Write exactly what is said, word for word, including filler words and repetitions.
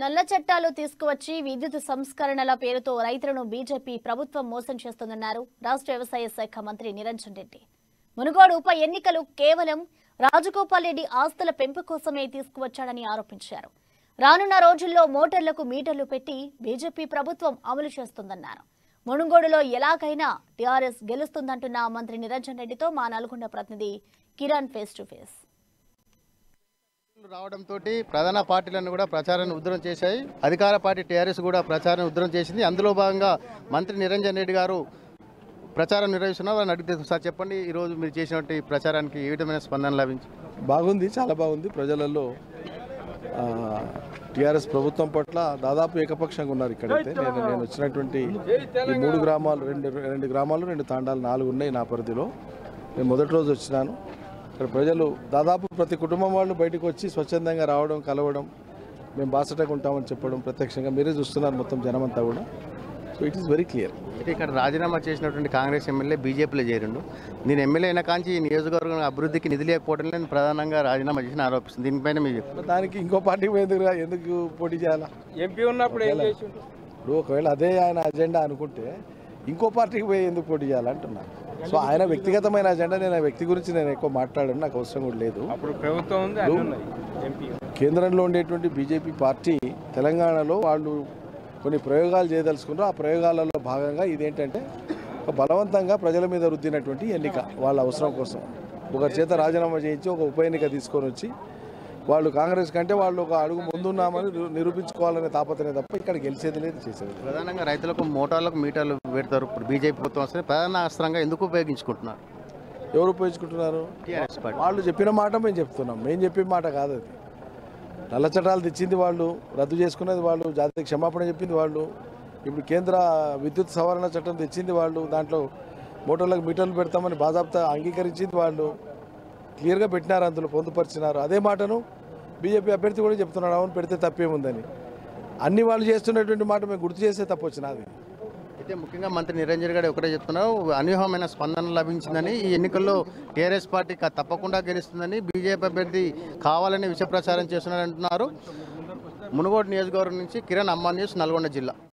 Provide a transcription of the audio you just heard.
నల్ల చట్టాలు తీసుకువచ్చి విద్యుత్ సంస్కరణల పేరుతో రైతులను బీజేపీ ప్రభుత్వం మోసం చేస్తుందన్నారు రాష్ట్ర వ్యవసాయ శాఖ మంత్రి నిరంజన్ రెడ్డి. మునుగోడు ఉప ఎన్నికలు కేవలం రాజగోపాల్ రెడ్డి ఆస్తుల పెంపు కోసమే తీసుకువచ్చాడని ఆరోపించారు. రానున్న రోజుల్లో మోటార్లకు మీటర్లు పెట్టి బీజేపీ ప్రభుత్వం అమలు చేస్తుందన్నారు. మునుగోడులో ఎలాగైనా టీఆర్ఎస్ గెలుస్తుందంటున్న మంత్రి నిరంజన్ రెడ్డితో మా నల్గొండ ప్రతినిధి కిరణ్ ఫేస్ టు ఫేస్. రావడంతో ప్రధాన పార్టీలను కూడా ప్రచారాన్ని ఉధృతం చేశాయి. అధికార పార్టీ టీఆర్ఎస్ కూడా ప్రచారాన్ని ఉధృతం చేసింది. అందులో భాగంగా మంత్రి నిరంజన్ రెడ్డి గారు ప్రచారం నిర్వహిస్తున్నారు. వారిని అడిగితే సార్ చెప్పండి, ఈరోజు మీరు చేసినటువంటి ప్రచారానికి ఏ విధమైన స్పందన లభించింది? బాగుంది, చాలా బాగుంది. ప్రజలలో టీఆర్ఎస్ ప్రభుత్వం పట్ల దాదాపు ఏకపక్షంగా ఉన్నారు. ఇక్కడైతే నేను నేను వచ్చినటువంటి ఈ మూడు గ్రామాలు రెండు రెండు గ్రామాలు రెండు తాండాలు నాలుగు ఉన్నాయి నా పరిధిలో. నేను మొదటి రోజు వచ్చినాను. ఇక్కడ ప్రజలు దాదాపు ప్రతి కుటుంబం వాళ్ళు బయటకు వచ్చి స్వచ్ఛందంగా రావడం, కలవడం, మేము బాసటగా ఉంటామని చెప్పడం ప్రత్యక్షంగా మీరే చూస్తున్నారు మొత్తం జనమంతా కూడా. So it is very clear. అయితే ఇక్కడ రాజీనామా చేసినటువంటి కాంగ్రెస్ ఎమ్మెల్యే బీజేపీలో చేరిండు. నేను ఎమ్మెల్యే అయిన కాంచి ఈ నియోజకవర్గం అభివృద్ధికి నిధి లేకపోవడం ప్రధానంగా రాజీనామా చేసిన ఆరోపిస్తుంది. దీనిపైన మీరు దానికి ఇంకో పార్టీకి ఎందుకు ఎందుకు పోటీ చేయాలా? ఎంపీ ఉన్నప్పుడు ఏం చేసి ఇప్పుడు ఒకవేళ అదే ఆయన అజెండా అనుకుంటే ఇంకో పార్టీకి పోయి ఎందుకు పోటీ చేయాలంటున్నా. సో ఆయన వ్యక్తిగతమైన అజెండా, నేను ఆ వ్యక్తి గురించి నేను ఎక్కువ మాట్లాడాను, నాకు అవసరం కూడా లేదు. అప్పుడు ప్రభుత్వం ఉంది, అన్ని ఉన్నాయి. ఎంపీ కేంద్రంలో ఉండేటువంటి బీజేపీ పార్టీ తెలంగాణలో వాళ్ళు కొన్ని ప్రయోగాలు చేయదలుచుకున్నారు. ఆ ప్రయోగాలలో భాగంగా ఇదేంటంటే ఒక బలవంతంగా ప్రజల మీద రుద్దినటువంటి ఎన్నిక. వాళ్ళ అవసరం కోసం ఒకరి చేత రాజీనామా చేయించి ఒక ఉప ఎన్నిక తీసుకొని వచ్చి వాళ్ళు కాంగ్రెస్ కంటే వాళ్ళు ఒక అడుగు ముందున్నామని నిరూపించుకోవాలనే తాపత్రయం తప్ప ఇక్కడ గెలిచేది లేదు, చేసేది. ప్రధానంగా రైతులకు మోటార్లకు మీటర్లు పెడతారు. ఇప్పుడు బీజేపీ ప్రభుత్వం వస్తే ప్రధాన అస్త్రంగా ఎందుకు ఉపయోగించుకుంటున్నారు? ఎవరు ఉపయోగించుకుంటున్నారు? TRS party. వాళ్ళు చెప్పిన మాట మేము చెప్తున్నాం, మేము చెప్పిన మాట కాదు అది. నల్ల చట్టాలు తెచ్చింది వాళ్ళు, రద్దు చేసుకున్నది వాళ్ళు, జాతికి క్షమాపణ చెప్పింది వాళ్ళు. ఇప్పుడు కేంద్ర విద్యుత్ సవరణ చట్టం తెచ్చింది వాళ్ళు, దాంట్లో మోటార్లకు మీటర్లు పెడతామని బాజాబ్తా అంగీకరించింది వాళ్ళు, క్లియర్గా పెట్టినారు, అందులో పొందుపరిచినారు. అదే మాటను బీజేపీ అభ్యర్థి కూడా చెప్తున్నాడు, అవును పెడితే తప్పేముందని. అన్ని వాళ్ళు చేస్తున్నటువంటి మాట మేము గుర్తు చేస్తే తప్పు వచ్చినది. అయితే ముఖ్యంగా మంత్రి నిరంజన్ గారు ఒకటే చెప్తున్నారు, అనూహ్యమైన స్పందన లభించిందని, ఈ ఎన్నికల్లో టీఆర్ఎస్ పార్టీ తప్పకుండా గెలుస్తుందని, బీజేపీ అభ్యర్థి కావాలని విష ప్రచారం చేస్తున్నారంటున్నారు. మునుగోడు నియోజకవర్గం నుంచి కిరణ్, అమ్మా న్యూస్, నల్గొండ జిల్లా.